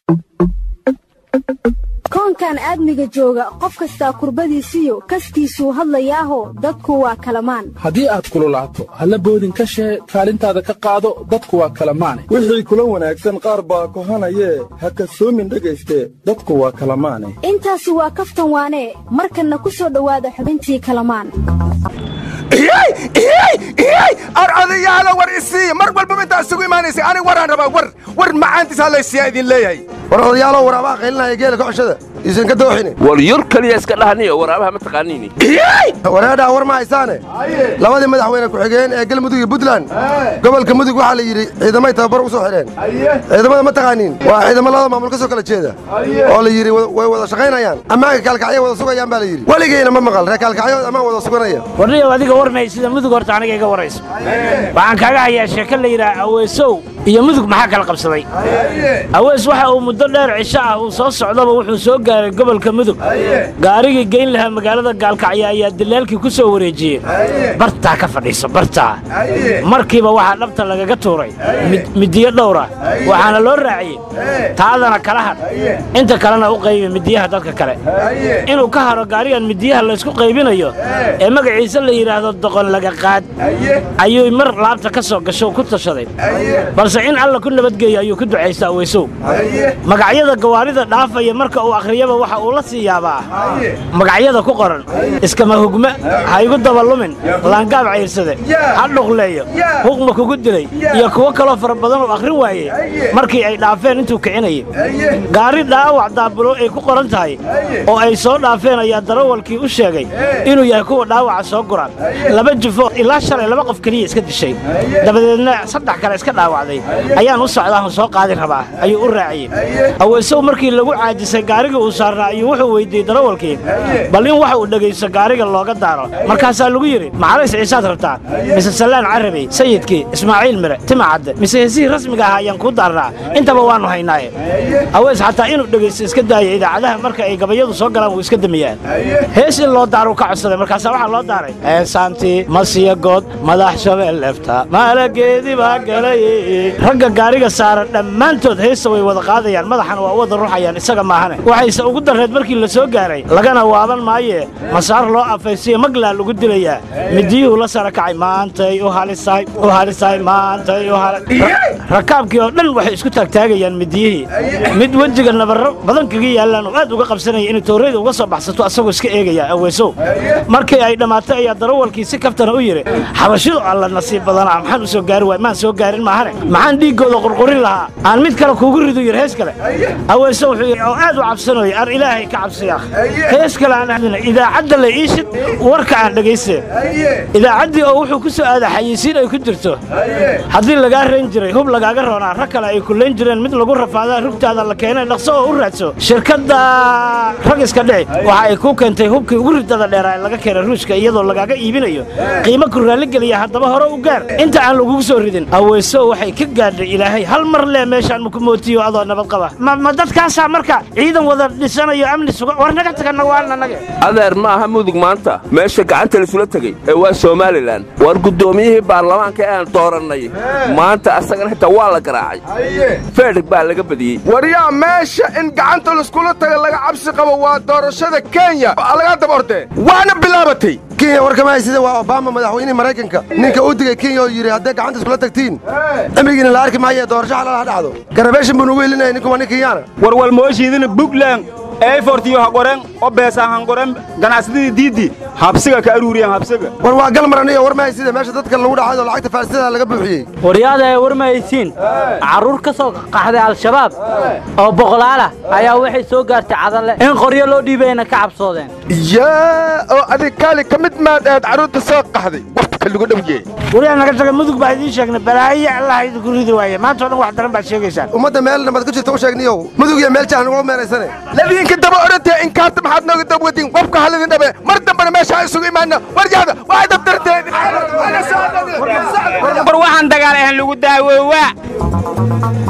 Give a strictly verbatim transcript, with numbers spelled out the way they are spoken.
koonkan aadmiga jooga qof kasta kurbadiisiyo kastiisuu hadlayaaho dadku waa kalamaan haddii aad kululaato halla boodin ka shee kaalintaada ka qaado dadku waa kalamaane wixii kula wanaagsan qaar baa kohanayee ha kasoomin dhegayste dadku waa kalamaane intaasi waa kaftan waanee markanna ku soo dhowaada xubintii kalamaan إياي إياي إياي أرعدي على ورئيسي مر والبمنت أسوي مانيسي أنا ورا ربا ور ور ما أنت سهل السيادين ليه ورعدي على ورا ما قلنا يجيلك عشرة إذا كده وحني وريركل يسكت لهني ورابها متقانيني إياي ورا ده ور ما إنسانه لو هذا مدح وينك وحجين قل مدوي بدلان قبل كمدوي وحلا يري إذا ما يتبر وصحرين إذا ما متقانين وإذا ما الله ما ملك سوق كذا ولا يري ولا شقينا يعني أما كالكعية ولا سوق يان باليري ولا جينا ما مقال كالكعية أما ولا سوقنا يا ورني وهذيك ورنا sida mudug horta aniga iga warayso waxaan kaaga hayaa sheeko la yiraahdo aweesow iyo mudug maxaa kala qabsaday awees waxa uu muddo dheer cisho ah uu soo socdaba wuxuu soo gaaray gobolka mudug gaariga geyn lahaa magaalada gaalkacyo ayaa dilaalkii ku soo wareejiyay barta ka fadhiiso barta markiiba waxa dhabta lagaga tuuray midiyo dhowra waxaana loo raaciyay taadana kala had inta kalena u qaybay midiyaha dadka kale inuu ka haro gaarigan midiyaha la isku qaybinayo ee magaciisa la yiraahdo doqon laga qaad ayuu mar laabta ka soo gasho ku tashaday balse in alla ku nabadgeeyo ayuu ku duceystaa Aweesow magacyada gawaarida dhaafaya marka uu akhriyaba waxa uu la siyaabaa magacyada ku qoran iskama hugma ha igu dabalumin laangaab ceyrsade ha dhuqleeyo hugma kugu dilay iyo kuwa kale fara badan oo akhrin waayay markii ay dhaafeen intuu kicinayay gaari dhaawac daabulo ay ku qoran tahay oo ay soo dhaafeen ayaa darawalkii u sheegay inuu yahay kuwa dhaawaca soo guraan laba jufo ilaa shalay laba qof kaliya iska dishay dabadeedna saddex kale iska dhaawacday ayaan u socdaa oo soo qaadi rabaa ayuu u raaciyay Aweesow markii lagu caajisay gaariga uu saarnaa ayuu wuxuu weydiiyay darawalkii bal in waxa uu dhageysto gaariga looga daaro markaas lagu yiri macalays ciisaad rabtaa mise salaan carabi sayidkii ismaaciil mire timacad mise heesii rasmiga ah ayaan ku daarnaa intaba waanu haynaaye Awees xataa inuu dhageysto iska daayay idaacadaha marka ay gabayadu soo galaan uu iska damiyaan hees in loo daaro ka codsaday markaas waxa loo daaray heesaantii masiya good madax shabeel lefta malageedi baa galay ragga gaariga saaran dhammaantood heesa way wada qaadayaan madaxana waa wada ruuxayaan isaga maahane waxayse ugu dareed markii la soo gaaray lagana waaban maaye masaar loo afaysiyo magla lagu dilayaa midiyuu la sara kacay maantay u halisay u halisay maantay u halisay rakaabkii oo dhan waxay isku taagtaagayaan midiyihii mid wajiga nabarro badan kaga yaalaan oo aad uga qabsanaya inuu tooreyda uga soo baxsato asagoo iska eegaya Aweesow markii ay dhamaatay ayaa darawalkii si kaftana u yiri xabashidu alla nasiib badan maxaan u soo gaari waay ma soo gaarin maahane maxaan dhiigooda qurqurin lahaa aan mid kale kuugu rido yir hees kale Aweesow wuxuu aad u cabsanayo ar ilaahay ka cabsiyaa hees kale aan ahdina idaacadda la iishid warka aan dhageystay idaacadii oo wuxuu ku soo aaday xayisiin ay ku jirto haddii laga reyn jiray hub lagaaga roonaa rag kale ay ku leen jireen mid lagu rafaadaa rugtaada la keenay dhaqso oo u raadso shirkadda rag iska dhici waxa ay ku keentay hubkii ugu ridada dheeraa laga keenay ruushka iyadoo lagaaga iibinayo qiimo ku raali geliya haddaba hore u gaar inta aan lagu soo ridin Aweesow waxay ka gaadhay ilaahay hal mar lee meeshaan ma ku mootiyo adoo nabad qaba ma dadkaas marka ciidan wada dhisanayo amni suga war naga tagana waa naga adeer ma aha mudug maanta meesha gacanta la isula tagay ee waa Soomaaliland war gudoomiyihii baarlamaanka ee aan dooranay maanta asagana xitaa waa la garaacay feedhig baa laga badiyay wariyaa meesha in gacanta la iskula taga laga cabsi qabo waa doorashada Kenya laga dabartay waana bilaabatay Kenya warkama sida waa Obama madaxweynaha Mareykanka ninka uu digay Kenya oo yiri hadda gacanta iskula tagtiin amrigiina la arki maayo doorasho xalaal dhacdo garabeeshan buu ugu welinay ninku waa Kenyana war wal mooshiidina Buntland ay fortiyo ha qoran oo beesa han qoran ganacsadii diidi habsiga ka aruuriyaan habsiga war waa gal maraniyo war ma sida meesha dadka lagu dhacayo lacagta faasida laga buuxiyay wariyada ay war ma haysiin caruur ka soo qaxday al-shabaab oo boqolaal ah ayaa waxay soo gaartay cadale in qoryo loo dhiibayna ka cabsoodeen yaa oo adig kale kamid maad aad caruurta soo qaxday waqti lagu dhawiyay wariyaa naga taga mudug baa idin sheegnay balaayo Allah idinku ridi waaye maanta oo dhan wax daran baad sheegaysaan umada meel nabad ku jirto u sheegniyo mudug iyo meel jaan ugu meelaysanay labinka daba orantay in kaarta maxaad nooga dab wadin qofka halidin dhabe mar dambana meesha isugu imaana warjada waa dabtarteen war waxaan dagaal ahaan lagu daawoowa